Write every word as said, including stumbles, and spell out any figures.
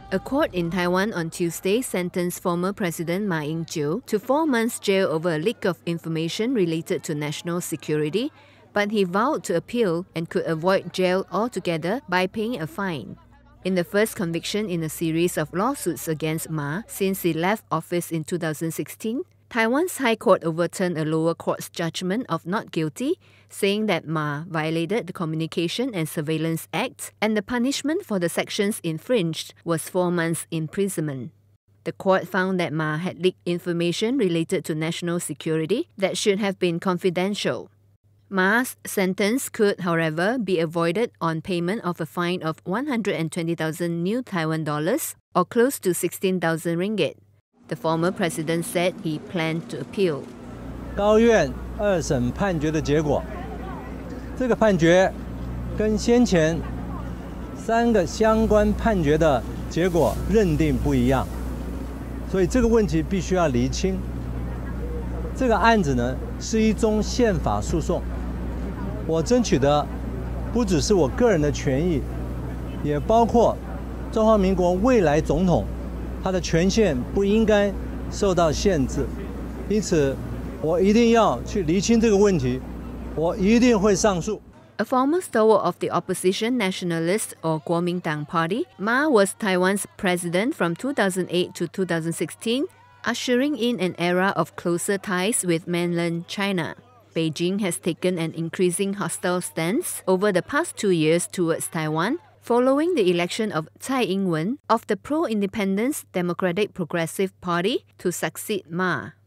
A court in Taiwan on Tuesday sentenced former President Ma Ying-jeou to four months jail over a leak of information related to national security, but he vowed to appeal and could avoid jail altogether by paying a fine. In the first conviction in a series of lawsuits against Ma since he left office in two thousand sixteen, Taiwan's High Court overturned a lower court's judgment of not guilty, saying that Ma violated the Communication and Surveillance Act, and the punishment for the sections infringed was four months imprisonment. The court found that Ma had leaked information related to national security that should have been confidential. Ma's sentence could, however, be avoided on payment of a fine of one hundred twenty thousand new Taiwan dollars, or close to sixteen thousand ringgit. The former president said he planned to appeal. 高院二审判决的结果，这个判决跟先前三个相关判决的结果认定不一样，所以这个问题必须要厘清。这个案子呢是一宗宪法诉讼，我争取的不只是我个人的权益，也包括中华民国未来总统。 他的权限不应该受到限制，因此我一定要去厘清这个问题，我一定会上诉。 A former stalwart of the opposition nationalist or Kuomintang Party, Ma was Taiwan's president from two thousand eight to two thousand sixteen, ushering in an era of closer ties with mainland China. Beijing has taken an increasing hostile stance over the past two years towards Taiwan, following the election of Tsai Ing-wen of the pro-independence Democratic Progressive Party to succeed Ma.